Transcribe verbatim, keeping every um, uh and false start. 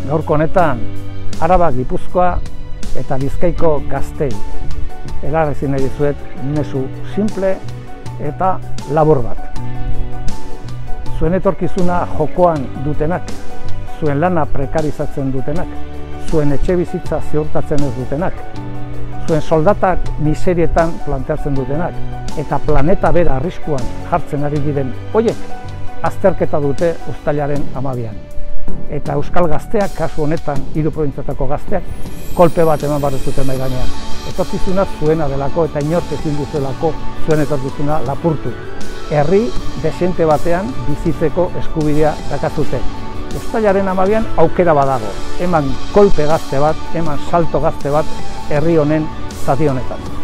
Gaurko honetan, Araba, Gipuzkoa eta Bizkaiko gaztei helarazi nahi dizuet mezu simple eta labur bat. Zuen etorkizuna jokoan dutenak, zuen lana prekarizatzen dutenak, zuen etxe bizitza ziurtatzen ez dutenak, zuen soldatak miserietan planteatzen dutenak, eta planeta bera arriskuan jartzen ari diren hoiek, azterketa dute uztailaren hamabian. Eta euskal gazteak, kasu honetan hiru probintziatako gazteak, kolpe bat eman behar zuten mahai gainean. Etorkizuna zuena delako eta inork ezin duzuelako zuen etorkizuna lapurtu. Herri dezente batean bizitzeko eskubidea dakazute. Uztailaren hamabian aukera badago, eman kolpe gazte bat, eman salto gazte bat herri honen zati honetan.